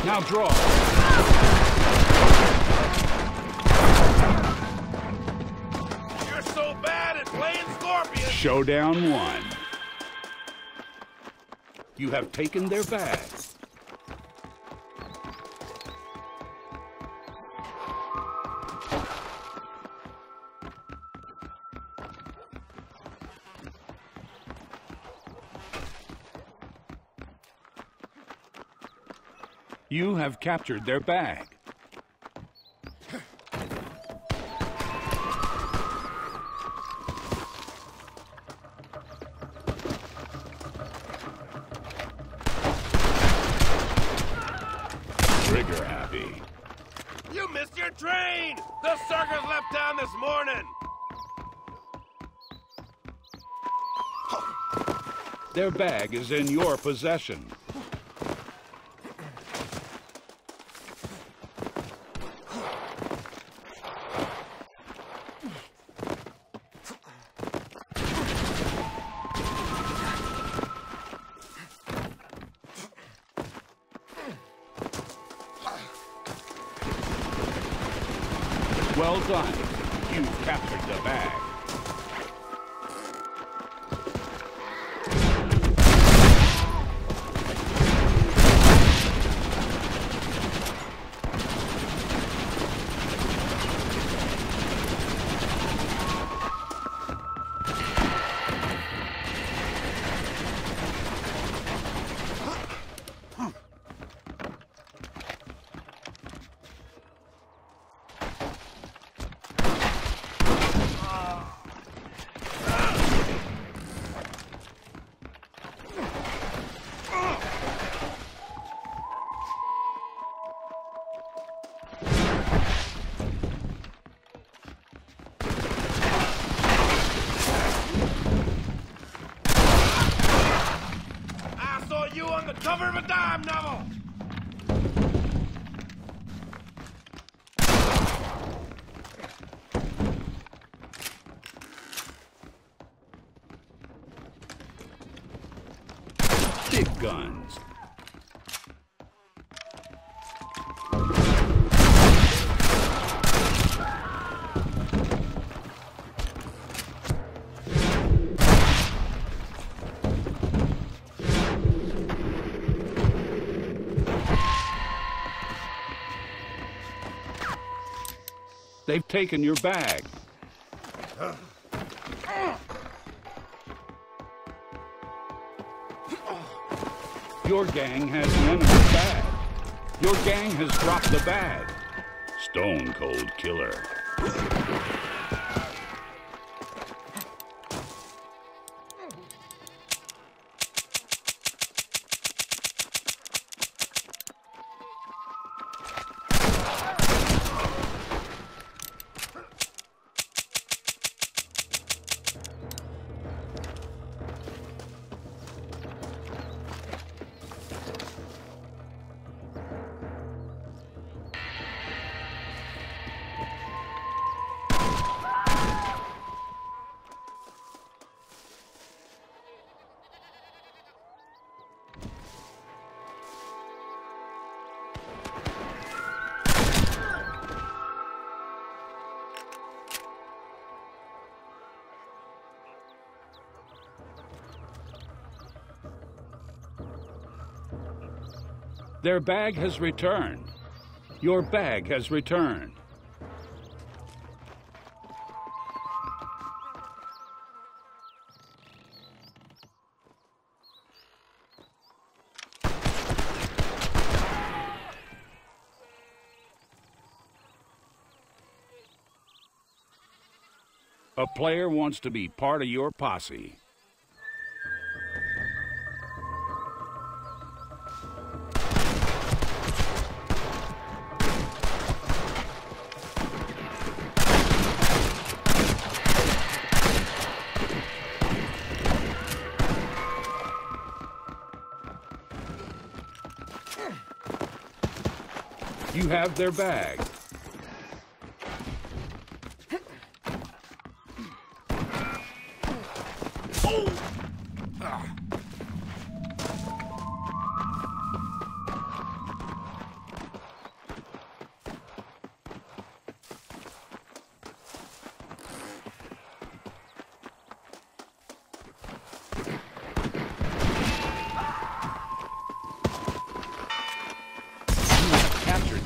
Now draw. You're so bad at playing Scorpion. Showdown 1. You have taken their bag. You have captured their bag. Trigger happy. You missed your train! The circus left town this morning! Their bag is in your possession. Well done. You've captured the bag. You on the cover of a dime novel! Big guns. They've taken your bag. Your gang has the enemy's bag. Your gang has dropped the bag. Stone cold killer. Their bag has returned. Your bag has returned. A player wants to be part of your posse. You have their bag.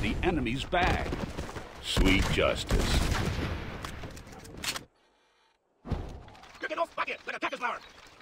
the enemy's bag. Sweet justice. Get off bucket like a cactus flower.